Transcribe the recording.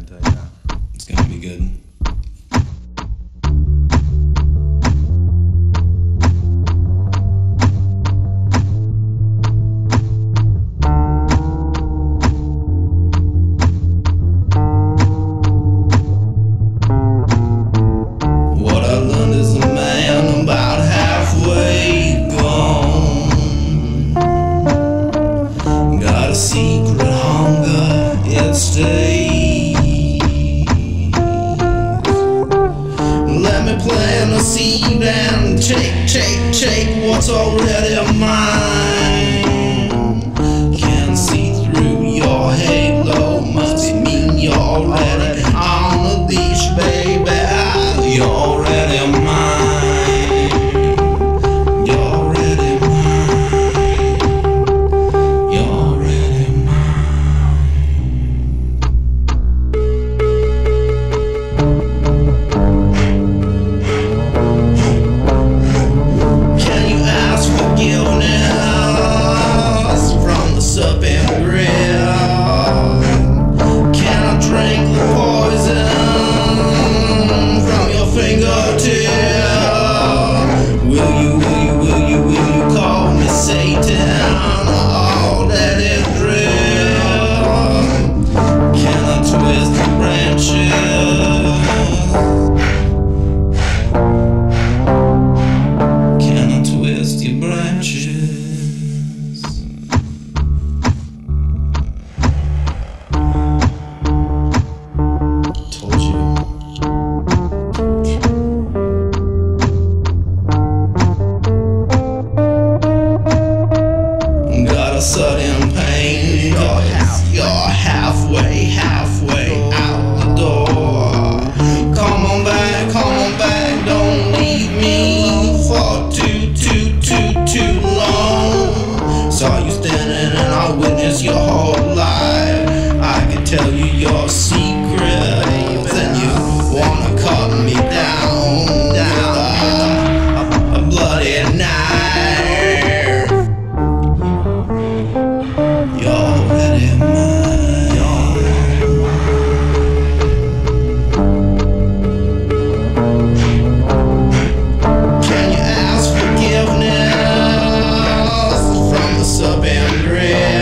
can tell you that. It's gonna be good. What I learned is a man about halfway gone. Got a secret hunger, it stays. Let me plant a seed and take what's already mine. Can't see through your halo, must it mean you're already on the leash, baby? You're already mine. You're already mine. You're already mine. Can you ask forgiveness from the serpent grill? Can I drink the poison from your fingertip? Will you call me Satan? Oh, let it drip. Can I twist the branches? Can I twist your branches? Told you. Got a sudden pain, you're halfway out the door. Come on back, don't leave me for too long. Saw you standing and I witnessed your whole life. I can tell you your secrets and you wanna cut me down with a bloody knife. You're already mine. Can you ask forgiveness from the serpent grill?